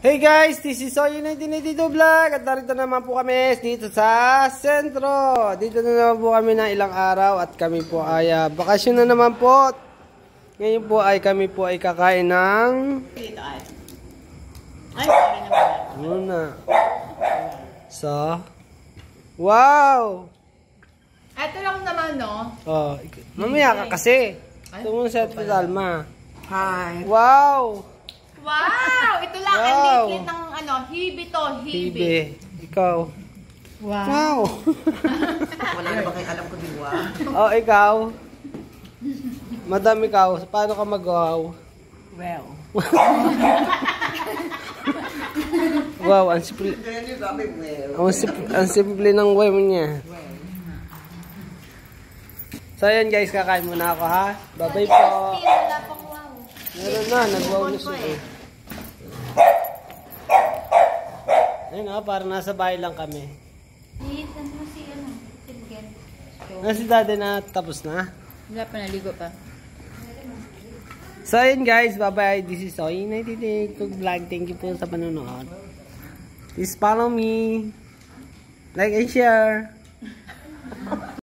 Hey guys, this is Soy 1982 Vlog at narito naman po kami dito sa sentro. Dito na naman po kami ng ilang araw at kami po ay bakasyon na naman po. Ngayon po ay kami po ay kakain ng muna. So, wow! Ito lang naman, no? Oh, mamaya ka kasi. Ito muna sa Alma. Hi. Wow! Wow! Ito lang ang liquid ng ano, hibi to, hibi. Hibi. Ikaw. Wow. Wow! Wala na ba kayo alam ko diwa? Oh, ikaw. Madam, ikaw. Paano ka mag-wow? Well. Wow, ang simple. Ang simple ng wow niya. So, ayan guys, kakain muna ako ha. Bye-bye po. Wala pang wow. Meron na, nag-wow na siya eh. Ayun ha, parang nasa bahay lang kami. Si daddy na tapos na. Wala pa, naligo pa. So ayun guys, bye-bye. This is Soy 1982 Vlog. Thank you po sa panonood. Please follow me. Like and share.